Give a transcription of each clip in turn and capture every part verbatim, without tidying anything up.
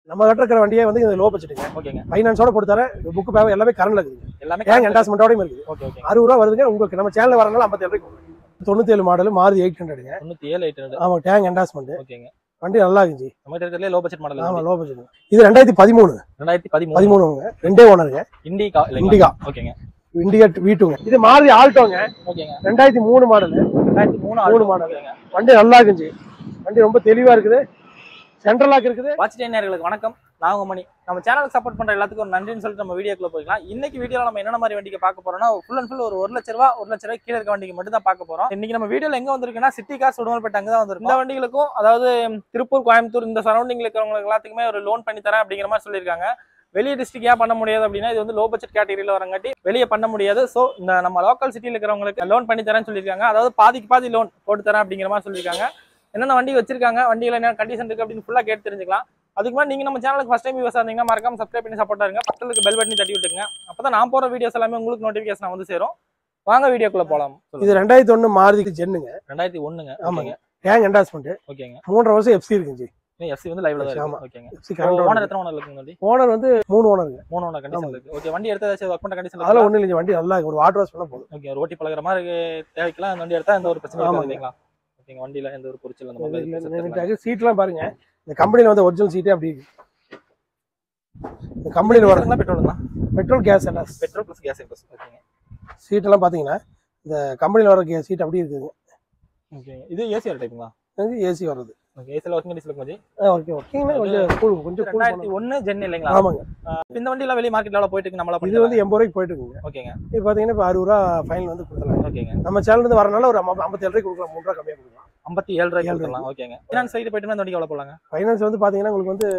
நம்ம கிட்ட இருக்கிற வண்டியே வந்து லோ பட்ஜெட்டுங்க. ஓகேங்க. ஃபைனான்ஸோட கொடுத்தாரு. புக் பேப்பர் எல்லாமே கரண்ட்ல இருக்குது. எல்லாமே கேங் என்டாஸ்மெண்டோடயும் இருக்குது. Okay okay. அறுபது ரூபா வருதுங்க உங்களுக்கு. நம்ம சேனல்ல வரனால ஐம்பத்தி ஏழு ரூபாய்க்கு தொண்ணூத்தி ஏழு மாடல் மாருதி எயிட் ஹண்ட்ரடுங்க. தொண்ணூத்தி ஏழு எட்டு ஹண்ட்ரட். ஆமா டேங்க் என்டாஸ்மெண்ட். ஓகேங்க. வண்டி நல்லா இருந்துச்சு. நம்ம கிட்ட இருக்கிறதுல லோ பட்ஜெட் மாடல். ஆமா லோ பட்ஜெட். இது ரெண்டாயிரத்தி பதிமூணு. ரெண்டாயிரத்தி பதிமூணு. பதிமூணுங்க. ரெண்டே ஓனருங்க. இண்டிகா இண்டிகா. ஓகேங்க. இண்டிகா வி டூங்க. இது மாருதி ஆல்டோங்க. ஓகேங்க. ரெண்டாயிரத்தி மூணு மாடல். ரெண்டாயிரத்தி மூணு மூணு மாடல். வண்டி நல்லா இருந்துச்சு. வண்டி ரொம்ப தெளிவா இருக்குது. சென்ட்ரல் லாக் இருக்குது. வாட்ச் நேயர்களுக்கு வணக்கம். நான் உங்க மணி. நம்ம சேனலுக்கு சப்போர்ட் பண்ற எல்லாத்துக்கும் ஒரு நன்றின்னு சொல்லிட்டு நம்ம வீடியோக்குள்ள போய்க்கலாம். இன்னைக்கு வீடியோல நம்ம என்ன மாதிரி வண்டிக்கு பார்க்க போறோம்னா ஃபுல் அண்ட் ஃபுல் ஒரு ஒரு லட்ச ரூபா ஒரு லட்ச ரூபாய் கீழே இருக்க வண்டிக்கு மட்டும் தான் பார்க்க போறோம். இன்னைக்கு நம்ம வீடியோல எங்க வந்திருக்குன்னா சிட்டி கார் உடுமல்பேட்டை அங்க தான் வந்திருக்கும். இந்த வண்டிகளுக்கும் அதாவது திருப்பூர் கோயம்புத்தூர் இந்த சரௌண்டிங்ல இருக்கிறவங்களுக்கு எல்லாத்துக்குமே ஒரு லோன் பண்ணி தரேன் அப்படிங்கிற மாதிரி சொல்லியிருக்காங்க. வெளியே டிஸ்ட்ரிக்ட் ஏன் பண்ண முடியாது அப்படின்னா இது வந்து லோ பட்ஜெட் கேட்டகரியில வரங்காட்டி வெளியே பண்ண முடியாது. ஸோ இந்த நம்ம லோக்கல் சிட்டியில் இருக்கிறவங்களுக்கு லோன் பண்ணி தரேன்னு சொல்லியிருக்காங்க. அதாவது பாதிக்கு பாதி லோன் போட்டு தரேன் அப்படிங்கிற மாதிரி சொல்லியிருக்காங்க. என்னென்ன வண்டி வச்சிருக்காங்க, வண்டியில என்ன கண்டிஷன் இருக்கு அப்படின்னு ஃபுல்லா கேட்டு தெரிஞ்சுக்கலாம். அதுக்கு மாதிரி நீங்க நம்ம சேனலுக்கு ஃபர்ஸ்ட் டைம் வியூவர்ஸ் இருந்தீங்கன்னா மறக்காம சப்ஸ்கிரைப் பண்ணி சப்போர்ட்டா இருங்க. பக்கத்துக்கு பெல் பட்டனை தட்டி விட்டுங்க. அப்பதான் நான் போற வீடியோஸ் எல்லாமே உங்களுக்கு நோட்டிபிகேஷன் வந்து சேரும். வாங்க வீடியோக்குள்ள போலாம். இது ரெண்டாயிரத்தி ஒண்ணு மாருதி ஜென்னுங்க. ரெண்டாயிரத்தி ஒண்ணுங்க. ஆமாங்க. கேங் என்டாஸ்மெண்ட். ஓகேங்க. மூன்றரை வருஷம் எஃப்சி இருக்குங்க. எஃப்சி வந்து லைவ்ல தான் இருக்கு. ஓகேங்க. எஃப்சி கரண்ட் ஓனர் எத்தனை ஓனர் இருக்குங்க வண்டி? ஓனர் வந்து மூணு ஓனருங்க. மூணு ஓனர் கண்டிஷன் இருக்கு. ஓகே. வண்டி எடுத்ததாச்சு வர்க் பண்ண கண்டிஷன் அதெல்லாம் ஒண்ணு இல்ல. வண்டி நல்லா ஒரு வாட்டர் வாஷ் பண்ணா போதும். ஓகே. ரோட்டி பழகுற மாதிரி தேவைக்கலாம் அந்த வண்டி எடுத்தா எந்த ஒரு பிரச்சனையும் இல்ல இல்லீங்களா? ஓகேங்க. வண்டியில எந்த ஒரு குறிச்சல் அந்த மாதிரி சீட்லாம் பாருங்க. இந்த கம்பெனில வந்து ஒரிஜினல் சீட்டே அப்படி இருக்கு. இந்த கம்பெனில வரதுனா பெட்ரோலுங்களா? பெட்ரோல் கேஸ் எல்லாம் பெட்ரோல் பிளஸ் கேஸ் பிளஸ். ஓகேங்க. சீட் எல்லாம் பாத்தீங்கன்னா இந்த கம்பெனில வர சீட் அப்படி இருக்குங்க. ஓகேங்க. இது ஏசி வர டைப்புங்களா? இது ஏசி வருது. ஓகே. ஏசில வர்க்கிங் கண்டிஷன் இருக்குங்க. ஓகே ஓகேங்க. கொஞ்சம் கூல் கொஞ்சம் ரெண்டாயிரத்தி ஒண்ணு ஜென் இல்லீங்களா? ஆமாங்க. இந்த வண்டி எல்லாம் வெளிய மார்க்கெட்ல எவ்வளவு போயிட்டு இருக்கு நம்மள? இது வந்து எண்பது ரூபாய்க்கு போயிட்டு இருக்குங்க. ஓகேங்க. இப்போ பாத்தீங்கன்னா இப்போ அறுபது ரூபாய் ஃபைனல் வந்து கொடுத்தலாம். ஓகேங்க. நம்ம சேனல்ல இருந்து வரனால ஒரு ஐம்பத்தி ஏழு ரூபாய்க்கு கொடுக்கலாம். மூணு ரூபாய் கம்மியா கொடுக்கலாம். ஐம்பத்தி ஏழு ரூபாய்க்கு கொடுக்கலாம். ஓகேங்க. ஃபைனான்ஸ் சைடு போயிட்டு இந்த வண்டிக்கு எவ்வளவு போலாங்க? ஃபைனான்ஸ் வந்து பாத்தீங்கன்னா உங்களுக்கு வந்து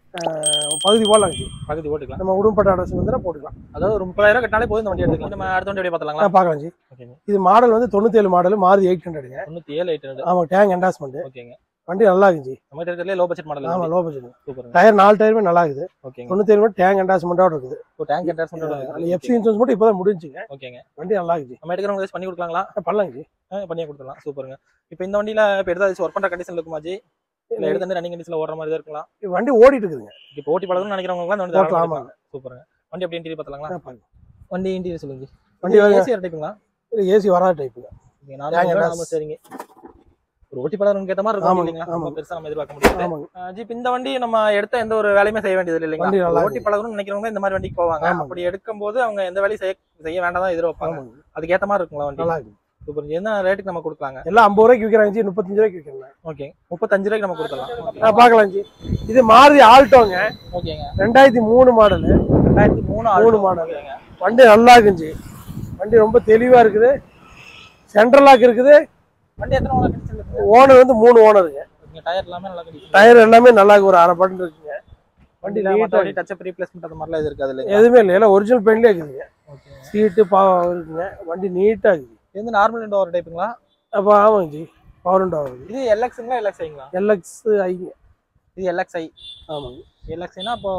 பகுதி போடலாம். பகுதி போட்டுக்கலாம். நம்ம உடும்பட்ட அட்ரஸ் வந்து போட்டுக்கலாம். அதாவது ஒரு முப்பதாயிரம் கட்டினாலே போதும் இந்த வண்டி எடுத்துக்கலாம். நம்ம அடுத்த வண்டி பார்த்துலாங்களா? பார்க்கலாம் ஜி. ஓகேங்க. இது மாடல் வந்து தொண்ணூத்தி ஏழு மாடல் மாருதி எயிட் ஹண்ட்ரடுங்க. தொண்ணூத்தி ஏழு எட்டு ஹண்ட்ரட். ஆமா டேங்க் என்டாஸ்மெண்ட். ஓகேங்க. வண்டி நல்லா இருந்துச்சு. நம்ம கிட்ட இருக்கிறதுல லோ பட்ஜெட் மாடல். ஆமா லோ பட்ஜெட். சூப்பர். டயர் நாலு டயருமே நல்லா இருக்குது. ஓகேங்க. தொண்ணூத்தி ஏழு டேங்க் என்டாஸ்மெண்டோட இருக்குது. ஓ டேங்க் என்டாஸ்மெண்டோட இருக்குது. எஃப்சி இன்சூரன்ஸ் மட்டும் இப்போதான் முடிஞ்சுங்க. ஓகேங்க. வண்டி நல்லா இருக்குது. நம்ம எடுக்கிறவங்க பண்ணி கொடுக்கலாங்களா? பண்ணலாம் ஜி. பண்ணியே கொடுத்துடலாம். சூப்பருங்க. இப்போ இந்த வண்டியில இப்போ எடுத்து ஒர்க் பண்ற கண்டிஷன்ல இருக்குமா ஜி? இல்ல எடுத்து ரன்னிங் கண்டிஷன்ல ஓடுற மாதிரி தான் இருக்கலாம். வண்டி ஓடிட்டு இருக்குதுங்க. இப்போ ஓட்டி பழகணும்னு நினைக்கிறவங்க எல்லாம் இந்த வண்டி ஆமாங்க. சூப்பருங்க. வண்டி அப்படியே இன்டீரியர் பார்த்தலாங்களா? வண்டி இன்டீரியர் சொல்லுங்க. வண்டி ஏசி டைப்புங்களா? இல்ல ஏசி வராத டைப்புங்க. நாம சரிங்க. ஒரு ஓட்டி பழகணும்னு கேட்ட மாதிரி இருக்கும் இல்லீங்களா? நம்ம பெருசா நம்ம எதிர்பார்க்க முடியாது. ஜி இந்த வண்டி நம்ம எடுத்த எந்த ஒரு வேலையுமே செய்ய வேண்டியது இல்லைங்களா? ஓட்டி பழகணும்னு நினைக்கிறவங்க இந்த மாதிரி வண்டிக்கு போவாங்க. அப்படி எடுக்கும்போது அவங்க எந்த வேலையும் செய்ய செய்ய வேண்டாம் தான் எதிர்பார்ப்பாங்க. அதுக்கு ஏத்த மாதிரி இருக்குங்களா வண்டி? நல்லா இருக்கு. சூப்பர். என்ன ரேட்டுக்கு நம்ம கொடுக்கலாங்க? எல்லாம் ஐம்பது ரூபாய்க்கு விற்கிறாங்க ஜி. முப்பத்தஞ்சு ரூபாய்க்கு விற்கிறாங்க. ஓகே. முப்பத்தஞ்சு ரூபாய்க்கு நம்ம கொடுக்கலாம். நான் பார்க்கலாம் ஜி. இது மாருதி ஆல்டோங்க. ஓகேங்க. ரெண்டாயிரத்தி மூணு மாடல். ரெண்டாயிரத்தி மூணு மூணு மாடல். வண்டி நல்லா இருக்குங்க. வண்டி ரொம்ப தெளிவா இருக்குது. சென்ட்ரல் லாக் இருக்குது. வண்டி எத்தனை ஓனர் கண்டிஷன்? ஓனர் வந்து மூணு ஓனருங்க. டயர் எல்லாமே நல்லா கண்டிஷன். டயர் எல்லாமே நல்லா இருக்கு. ஒரு அரை பட்டன் இருக்குங்க. வண்டி நீட்டா டச் அப் ரீப்ளேஸ்மென்ட் அந்த மாதிரிலாம் எதுவும் இருக்காது இல்ல? எதுவுமே இல்ல. எல்லாம் ஒரிஜினல் பெயிண்ட்லயே இருக்குங்க. ஓகே. சீட்டு பாவம் இருக்குங்க. வண்டி நீட்டா இருக்கு. இது வந்து நார்மல் விண்டோ ஒரு டைப்புங்களா? அப்ப ஆமாங்க ஜி. பவர் விண்டோ வருது. இது எல்எக்ஸ்ங்களா எல்எக்ஸ்ஐங்களா? எல்எக்ஸ் ஐ. இது எல்எக்ஸ்ஐ. ஆமாங்க. எல்எக்ஸ்ஐனா அப்போ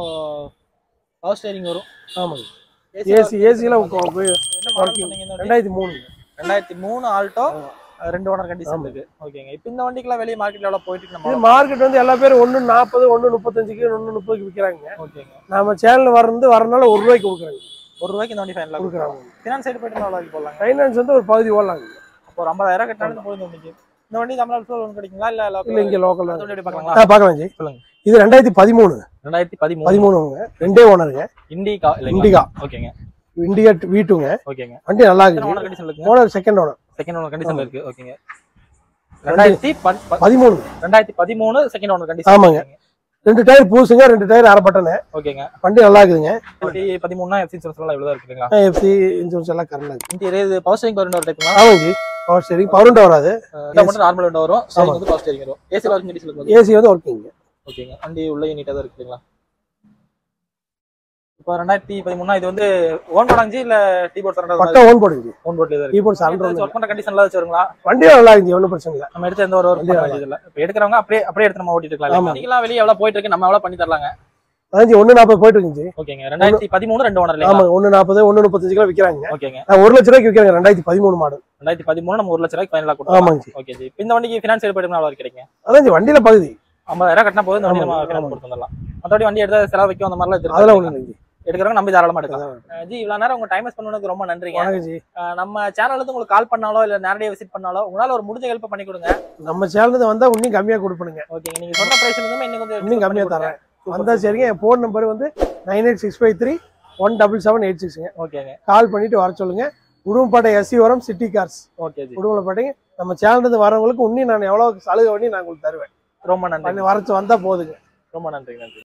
பவர் ஸ்டீரிங் வரும். ஆமாங்க. ஏசி ஏசில என்ன மாடல் சொன்னீங்க? ரெண்டாயிரத்தி மூணு. ரெண்டாயிரத்தி மூணு ஆல்டோ ரெண்டு ஓனர் கண்டிஷன் இருக்கு. ஓகேங்க. இப்போ இந்த வண்டிக்குலாம் வெளிய மார்க்கெட்ல எவ்வளவு போயிட்டு இருக்கு? நம்ம மார்க்கெட் வந்து எல்லா பேரும் ஒன்னு நாற்பது ஒன்னு முப்பத்தஞ்சுக்கு ஒன்னு முப்பதுக்கு விற்கிறாங்க. ஓகேங்க. நம்ம சேனல் வரது வரனால ஒரு ரூபாய்க்கு கொடுக்குறாங்க. ஒரு ரூபாய்க்கு இந்த வண்டி ஃபைனலா கொடுக்குறாங்க. ஃபினான்ஸ் சைடு போயிட்டு எவ்வளவு போடலாம்? ஃபைனான்ஸ் வந்து ஒரு பகுதி ஓடலாம். அப்போ ஒரு ஐம்பதாயிரம் கட்டினாலும் போதும் வண்டிக்கு. இந்த வண்டி தமிழ்நாடு ஃபுல்லா லோன் கிடைக்குங்களா இல்ல லோக்கல்? இல்ல இங்க லோக்கல்ல. அந்த வண்டி பார்க்கலாங்களா? ஆ பார்க்கலாம் ஜி. சொல்லுங்க. இது ரெண்டாயிரத்தி பதிமூணு. ரெண்டாயிரத்தி பதிமூணு. பதிமூணுங்க. ரெண்டே ஓனருங்க. இண்டிகா. இண்டிகா. ஓகேங்க. இண்டிகா வி டூங்க. ஓகேங்க. வண்டி நல்லா இருக்கு. ஓனர் கண்டிஷன்ல இருக்கு. Owner second owner. Second owner கண்டிஷன்ல இருக்கு. ஓகேங்க. ரெண்டாயிரத்தி பதிமூணு. ரெண்டாயிரத்தி பதிமூணு செகண்ட் ஓனர் கண்டிஷன். ஆமாங்க. ரெண்டு டயர் பூசுங்க, ரெண்டு டயர் அரை பட்டனு. ஓகேங்க. வண்டி நல்லா இருக்குதுங்க. ரெண்டாயிரத்தி பதிமூணுனா எஃப்சி இன்சூரன்ஸ் எல்லாம் இவ்வளவு இருக்குங்களா? எஃப்சி இன்சூரன்ஸ் எல்லாம் கரெக்ட்டா இருக்கு. இன்டீரியர் இது பவர் ஸ்டீரிங் பவர் விண்டோ டைப்புங்களா? ஆமாங்க ஜி. பவர் ஸ்டீரிங் பவர் விண்டோ வராது. இது மட்டும் நார்மல் விண்டோ வரும். ஸ்டீரிங் வந்து பவர் ஸ்டீரிங் வரும். ஏசி வர்க்கிங் கண்டிஷன்ல இருக்கு. ஏசி வந்து வர்க்கிங். ஓகேங்க. வண்டி உள்ள நீட்டா தான் இருக்குங்களா? இப்போ ரெண்டாயிரத்தி பதிமூணு இது வந்து ஓன் போடாங்கி இல்ல டீ போர்ட் சரண்டர்? பக்கா ஓன் போடுங்க. ஓன் போர்ட்ல இருக்கு. டீ போர்ட் சரண்டர் வர்க் பண்ற கண்டிஷன்ல வச்சு வருங்களா? வண்டி நல்லா இருக்கு. ஒண்ணும் பிரச்சனை இல்ல. நம்ம எடுத்து எந்த ஒரு வர்க் பண்ண வேண்டியது இல்ல. இப்போ எடுக்கறவங்க அப்படியே அப்படியே எடுத்து நம்ம ஓட்டிட்டு இருக்கலாம். நீங்களா வெளிய எவ்வளவு போயிட்டு இருக்கு? நம்ம எவ்வளவு பண்ணி தரலாங்க? அதான் ஜி ஒன்னு நாற்பது போயிட்டு இருக்குங்க ஜி. ஓகேங்க. ரெண்டாயிரத்தி பதிமூணு ரெண்டு ஓனர் இல்ல? ஆமா ஒன்னு நாற்பது ஒன்னு முப்பத்தஞ்சு கிலோ விக்கிறாங்க. ஓகேங்க. நான் ஒரு லட்சம் ரூபாய்க்கு விக்கிறாங்க. ரெண்டாயிரத்தி பதிமூணு மாடல். ரெண்டாயிரத்தி பதிமூணு நம்ம ஒரு லட்சம் ரூபாய்க்கு ஃபைனலா கொடுத்தோம். ஆமாங்க ஜி. Okay G. இந்த வண்டிக்கு ஃபினான்ஸ் சைடு போயிட்டு எவ்வளவு கிடைக்கும்? அதான் ஜி வண்டியில பகுதி ஐம்பதாயிரம் கட்டினா போதும் இந்த வண்டி நம்ம ஃபினான்ஸ் கொடுத்து தரலாம். மற்றபடி வண்டி எடுத்தா செலவு வைக்கும் அந்த மாதிரிலாம் அதெல்லாம் எடுத்துருக்கோம். ஒண்ணு இல்லைங்க எடுக்கிறவங்க நம்பி தாராளமா எடுக்கலாம். அஹ் ஜி இவ்வளவு நேரம் உங்க டைம் ஸ்பெண்ட் பண்ணதுக்கு ரொம்ப நன்றிங்க. வணக்கம் ஜி. அஹ் நம்ம சேனல்ல இருந்து உங்களுக்கு கால் பண்ணாலோ இல்ல நேரடியாக விசிட் பண்ணாலோ உங்களால ஒரு முடிஞ்ச ஹெல்ப் பண்ணி கொடுங்க. நம்ம சேனலுக்கு வந்தா இன்னும் கம்மியா கொடுப்பணுங்க. ஓகேங்க, நீங்க சொன்ன பிரைஸ்ல இருந்து இன்னும் கொஞ்சம் இன்னும் கம்மியா தரேன். வந்தா சரிங்க. என் ஃபோன் நம்பர் வந்து nine eight six five three one double seven eight சிக்ஸ்ங்க. ஓகேங்க, கால் பண்ணிட்டு வர சொல்லுங்க. உடுமல்பேட்டை எஸ்சி வரம் சிட்டி கார்ஸ். ஓகே ஜி. உடுமல்பேட்டைங்க. நம்ம சேனல்ல இருந்து வரவங்களுக்கு இன்னும் நான் எவ்வளவு சலுகை பண்ணி நான் உங்களுக்கு தருவேன். ரொம்ப நன்றி. வரச்சு வந்தா போதுங்க. ரொம்ப நன்றி நன்றி.